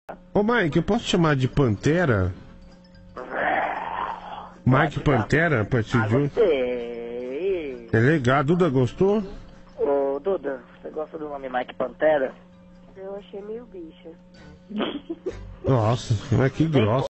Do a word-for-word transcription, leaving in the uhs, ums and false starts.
Ô Mike, eu posso chamar de Pantera? Mike Pantera, a partir de hoje? Gostei. É legal, a Duda gostou? Ô, Duda, você gosta do nome Mike Pantera? Eu achei meio bicha. Nossa, mas que grossa.